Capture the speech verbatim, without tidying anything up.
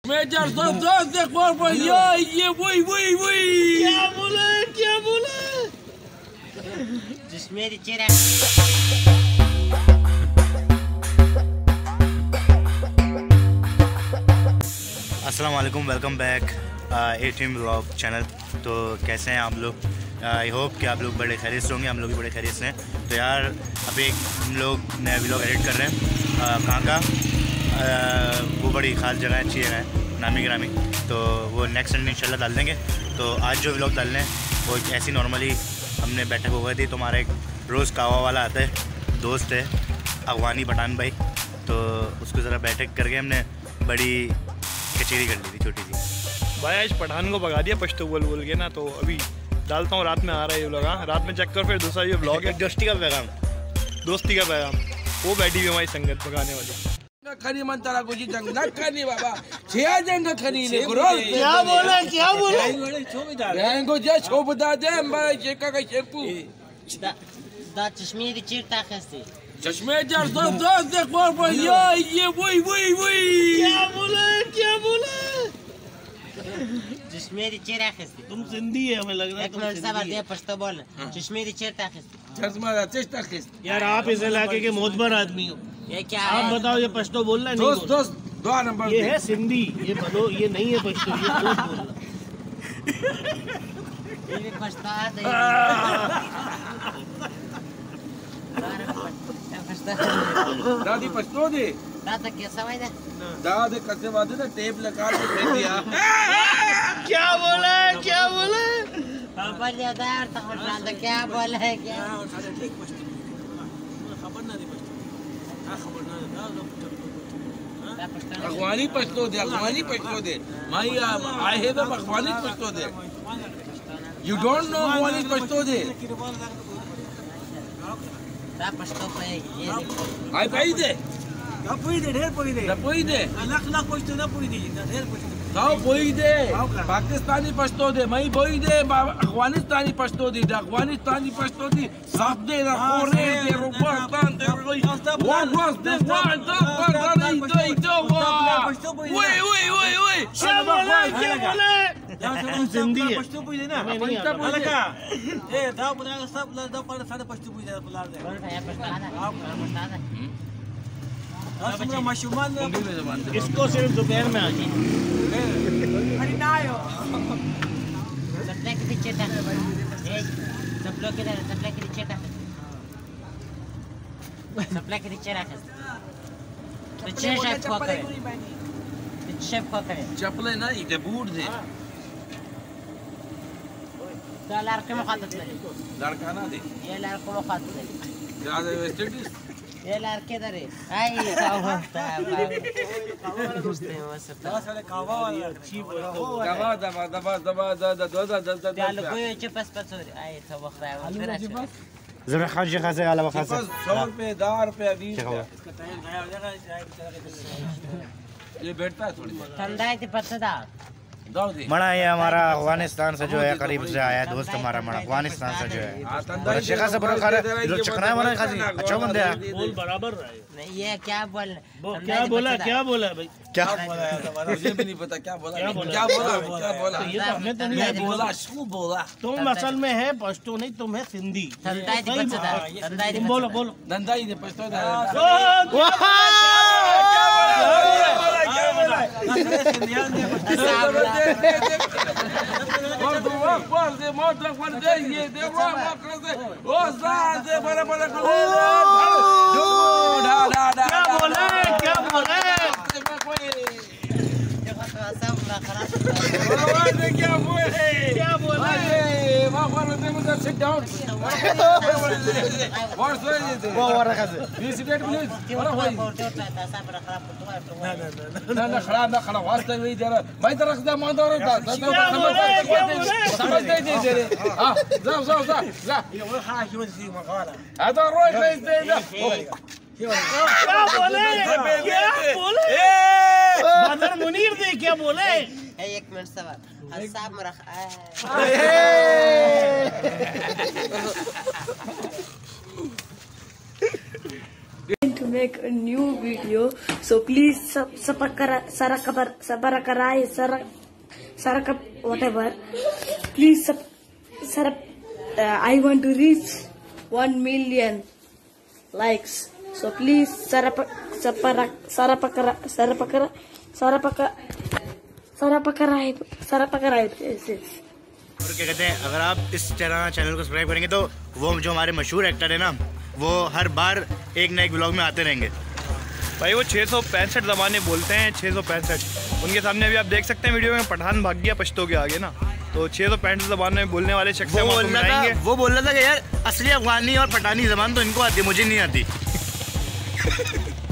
Major दोस्त देखो ये ये वही वही वही क्या बोला क्या बोला जिसमें चेहरा। अस्सलाम वालेकुम, welcome back a team vlog channel. तो कैसे हैं आप लोग? आई होप कि आप लोग बड़े खैरियत से होंगे, हम लोग भी बड़े खैरियत से हैं। तो यार अभी एक हम लोग नया व्लॉग एडिट कर रहे हैं। कहाँ का? आ, वो बड़ी ख़ास जगह है, अच्छी जगह है, नामी गिरामी। तो वो नेक्स्ट संडे इंशाल्लाह डाल देंगे। तो आज जो व्लॉग डाल रहे हैं वो एक ऐसी नॉर्मली हमने बैठक हो गई थी। तो हमारा एक रोज़ कावा वाला आता है, दोस्त है अफगानी पठान भाई। तो उसको ज़रा बैठक करके हमने बड़ी कचेरी कर ली थी, छोटी सी। भाई आज पठान को भगा दिया पश्तो बोल बोल के ना। तो अभी डालता हूँ, रात में आ रहा है ये व्लॉग। हाँ, रात में चेक कर, फिर दूसरा ये व्लॉग है दोस्ती का पैगाम। दोस्ती का पैगाम वो बैठी हुई हमारी संगत भगाने वाली। खरी मन तारा कुछ जंग न करनी बाबा छिया जंग खरी ले गुरु क्या बोला क्या बोला गैंगो जे शोभदा दे हमारा शेका का शेपू दा दा चश्मे की चिरता खस्ती चश्मे जर दोस्त दोस्त देखो ये ये वही वही वही क्या बोला क्या बोला जिसमें चेहरा खस्ती। तुम सिंधी है, हमें लग रहा है एक मिनट सबर दे, पश्तो बोल। चश्मे की चिरता खस्ती चश्मा चेष्टा खस्ती। यार आप इस इलाके के मोतबर आदमी हो, ये क्या आप है? बताओ ये पश्तो बोलना है? दोस्त दोस्त दो नंबर ये है सिंधी, ये बोलो ये नहीं है पश्तो, ये दोस्त बोलना। ये भी पछता है दादी पछतो दे दादा कैसा भाई दे दादे कसे वादे ना टेप लगा के फेंक दिया। क्या बोला है क्या बोला है? खबर दे यार, तो क्या बोला है क्या अफगानी पछतो दे अफगानी पछतो दे माई आई हैव अफगानी पछतो दे यू डोंट नो अफगानी पछतो दे दा पछतो पे ये आई पाई दे ना पोई दे ढेर पोई दे ना पोई दे लाख लाख पछतो ना पोई दे ढेर पछतो गाओ पोई दे पाकिस्तानी पछतो दे मई पोई दे अफगानिस्तानी पछतो दे अफगानिस्तानी पछतो दे साफ दे ना कोरे दे रोबस्तान दे वन वास दे वन दा दा दे दो ओए ओए ओए ओए क्या बोला क्या बोला? तुम सिंधी है, पछतो पोई दे ना हमें नहीं आता। अलका ए दा बना सब दा पर सारे पछतो पोई दे बुला दे बोल भैया पछता है आप पछता है असमरा मशुमान इसको सिर्फ दोपहर में आके अरे ना आयो सब लोग की चिरता सब लोग की सब लोग की चिरता सब लोग की चिरता तो चेहरा को करे शेप को करे चपले ना इधर बूट दे तो लड़के मुखातब नहीं लड़का ना दे ये लड़को मुखातब नहीं ज्यादा वेस्टेड ये लड़के दरे आई क्या होता है दोस्ते में सब सारे कावा वाला चीप दबा दबा दबा दबा दबा दबा दबा क्या लोग कोई चपस पस हो आई तो वक्त है वो तेरा ज़रा खास खासे आला खासे सौ रुपए दार रुपए बीस इसका टायर गया हो जाएगा ये बैठता है थोड़ी ठंडा है तो पत्ता दौड़ दे मना ये हमारा अफगानिस्तान से जो है करीब से आया दोस्त हमारा मना अफगानिस्तान से जो है बड़ा शेखा से बड़ा खा रहा है जो चखना मना खासी अच्छा बंदे है। बोल बराबर रहा है। नहीं ये क्या बोल क्या बोला क्या बोला भाई? क्या मुझे भी नहीं पता क्या बोला क्या बोला? क्या बोला क्या बोला ये तो हमने तो नहीं मैं बोला शू बोला तुम असल में है पश्तो नहीं, तुम है सिंधी। ठंडा है तो पत्ता ठंडा है तुम बोलो बोलो धंधा ही दे पछतो दे क्या बोला क्या बोला? क्या बोले क्या बोला? sit down what's wrong वो वाला खासे you sit down please ना ना खड़ा ना खड़ा वास्ते वही जरा भाई तरफ से मान दो रहा था समझ नहीं दे दे हां जाओ जाओ जाओ ला ये वो खा क्यों सी मकाला هذا روح ليش ده क्या बोले क्या बोले? बदर मुनीर ने क्या बोले? एक मिनट सवाल साहब मेरा make a new video. So please sub subscribe, subscribe, subscribe, subscribe, whatever. Please sub, sub, uh, I want to reach one million likes. So please subscribe, subscribe, subscribe, subscribe, subscribe, subscribe. Yes, yes. और क्या कहते हैं, अगर आप इस तरह channel को subscribe करेंगे तो वो जो हमारे मशहूर एक्टर है ना, वो हर बार एक नए ब्लॉग में आते रहेंगे। भाई वो छः सौ पैंसठ ज़बानें बोलते हैं, छः सौ पैंसठ। उनके सामने अभी आप देख सकते हैं वीडियो में, पठान भाग गया पश्तो के आगे ना, तो छः सौ पैंसठ ज़बान में बोलने वाले शख्स वो बोल रहा था वो बोल रहा था कि यार असली अफगानी और पठानी ज़बान तो इनको आती है, मुझे नहीं आती।